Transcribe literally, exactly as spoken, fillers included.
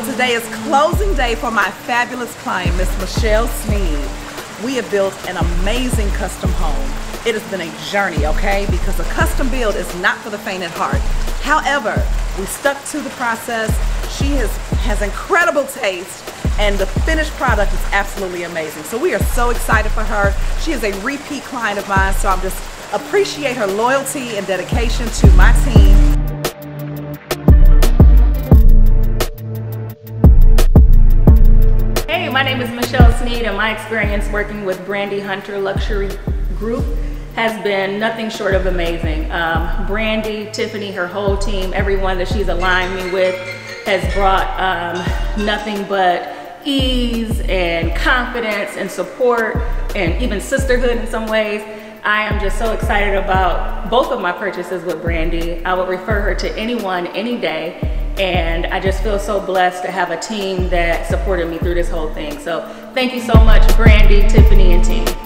today is closing day for my fabulous client, Miss Michelle Sneed. We have built an amazing custom home. It has been a journey, okay? Because a custom build is not for the faint at heart. However, we stuck to the process. She has, has incredible taste, and the finished product is absolutely amazing. So we are so excited for her. She is a repeat client of mine, so I'm just appreciate her loyalty and dedication to my team. Hey, my name is Michelle Sneed, and my experience working with Brandi Hunter Luxury Group has been nothing short of amazing. Um, Brandi, Tiffany, her whole team, everyone that she's aligned me with has brought um, nothing but ease and confidence and support and even sisterhood in some ways. I am just so excited about both of my purchases with Brandi. I would refer her to anyone, any day. And I just feel so blessed to have a team that supported me through this whole thing. So thank you so much, Brandi, Tiffany, and team.